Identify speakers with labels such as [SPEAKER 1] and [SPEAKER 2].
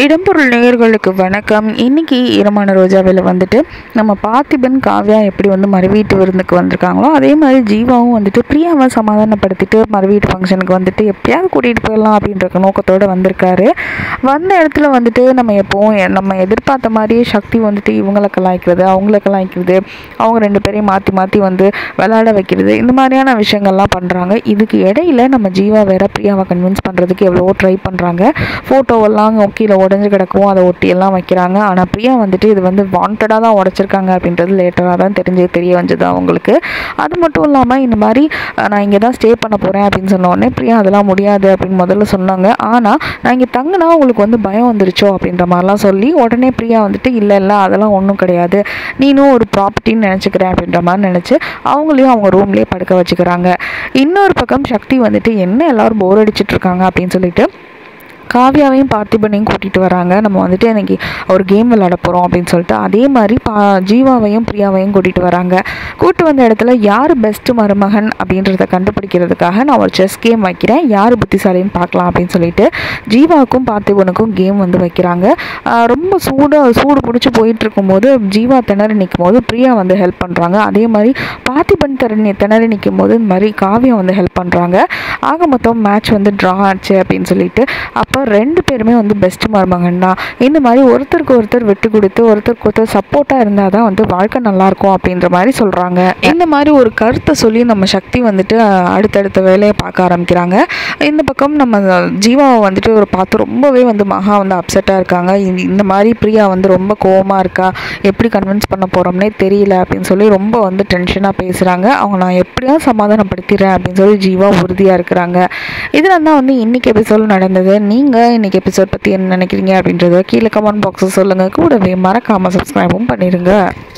[SPEAKER 1] இடம்பொருள் நேயர்களுக்கு வணக்கம். இன்னைக்கு ஈரமான ரோஜாவில் வந்துட்டு நம்ம பார்த்திபன் காவ்யா எப்படி மறுவீட்டு விருந்துக்கு வந்திருக்காங்களோ அதே மாதிரி ஜீவாவும் பிரியாவை சமாதானப்படுத்திட்டு மறுவீட்டு ஃபங்க்ஷனுக்கு எப்படியாவது கூட்டிகிட்டு போயிடலாம் அப்படின்ற நோக்கத்தோடு வந்திருக்காரு. வந்த இடத்துல நம்ம எப்போவும் நம்ம எதிர்பார்த்த மாதிரியே சக்தி இவங்களை கலாய்க்கிறது, அவங்கள கலாய்க்கிறது, அவங்க ரெண்டு பேரையும் மாற்றி மாற்றி விளையாட வைக்கிறது, இந்த மாதிரியான விஷயங்கள்லாம் பண்ணுறாங்க. இதுக்கு இடையில நம்ம ஜீவா வேற பிரியாவை கன்வின்ஸ் பண்ணுறதுக்கு எவ்வளவோ ட்ரை பண்ணுறாங்க. ஃபோட்டோவெல்லாம் கீழே உடஞ்சி கிடக்கும், அதை ஒட்டியெல்லாம் வைக்கிறாங்க. ஆனால் பிரியா இது வாண்டடாக தான் உடைச்சிருக்காங்க அப்படின்றது லேட்டராக தான் தெரிய வந்தது அவங்களுக்கு. அது மட்டும் இல்லாமல் இந்த மாதிரி நான் இங்கே தான் ஸ்டே பண்ண போகிறேன் அப்படின்னு சொன்ன உடனே பிரியா அதெல்லாம் முடியாது அப்படின்னு முதல்ல சொன்னாங்க. ஆனால் நான் இங்கே தங்கினா உங்களுக்கு பயம் வந்துருச்சோ அப்படின்ற மாதிரிலாம் சொல்லி உடனே பிரியா இல்லை அதெல்லாம் ஒன்றும் கிடையாது, நீனும் ஒரு ப்ராப்பர்ட்டின்னு நினச்சிக்கிறேன் அப்படின்ற மாதிரி நினச்சி அவங்களையும் அவங்க ரூம்லேயே படுக்க வச்சுக்கிறாங்க. இன்னொரு பக்கம் சக்தி என்ன எல்லோரும் போர் அடிச்சிட்டு இருக்காங்க அப்படின்னு சொல்லிட்டு காவ்யாவையும் பார்த்திபனையும் கூட்டிகிட்டு வராங்க. நம்ம இன்னைக்கு ஒரு கேம் விளையாட போகிறோம் அப்படின்னு சொல்லிட்டு அதே மாதிரி ஜீவாவையும் பிரியாவையும் கூட்டிகிட்டு வராங்க. கூட்டு வந்த இடத்துல யார் பெஸ்ட்டு மருமகன் அப்படின்றத கண்டுபிடிக்கிறதுக்காக நான் ஒரு செஸ் கேம் வைக்கிறேன், யார் புத்திசாலின்னு பார்க்கலாம் அப்படின்னு சொல்லிட்டு ஜீவாவுக்கும் பார்த்திபனுக்கும் கேம் வைக்கிறாங்க. ரொம்ப சூடு பிடிச்சி போயிட்டு இருக்கும்போது ஜீவா திணறி நிற்கும் போது பிரியா ஹெல்ப் பண்ணுறாங்க. அதே மாதிரி பார்த்திபன் திணறி நிற்கும் போது இந்த மாதிரி காவ்யா ஹெல்ப் பண்ணுறாங்க. ஆக மொத்தம் மேட்ச் ட்ரா ஆச்சு அப்படின்னு சொல்லிட்டு அப்போ ரெண்டு பேருமே பெஸ்ட் மருமகன் தான். இந்த மாதிரி ஒருத்தருக்கு ஒருத்தர் விட்டு கொடுத்து ஒருத்தருக்கு ஒருத்தர் சப்போர்ட்டாக இருந்தால் தான் வாழ்க்கை நல்லாயிருக்கும் அப்படின்ற மாதிரி சொல்கிறாங்க. இந்த மாதிரி ஒரு கருத்தை சொல்லி நம்ம சக்தி அடுத்தடுத்த வேலையை பார்க்க ஆரம்பிக்கிறாங்க. இந்த பக்கம் நம்ம ஜீவாவை ஒரு பார்த்து ரொம்பவே மகா அப்செட்டாக இருக்காங்க. இந்த மாதிரி பிரியா ரொம்ப கோவமாக இருக்கா, எப்படி கன்வின்ஸ் பண்ண போகிறோம்னே தெரியல அப்படின்னு சொல்லி ரொம்ப டென்ஷனாக பேசுகிறாங்க. அவங்க நான் எப்படியாவது சமாதானப்படுத்திடுறேன் அப்படின்னு சொல்லி ஜீவா உறுதியாக இருக்கிறாங்க. இதெல்லாம் தான் இன்றைக்கி எபிசோட் நடந்தது. நீங்கள் இன்றைக்கி எபிசோட் பற்றி என்ன நினைக்கிறீங்க அப்படின்றத கீழே கமெண்ட் பாக்ஸில் சொல்லுங்கள். கூடவே மறக்காமல் சப்ஸ்கிரைபும் பண்ணிடுங்க.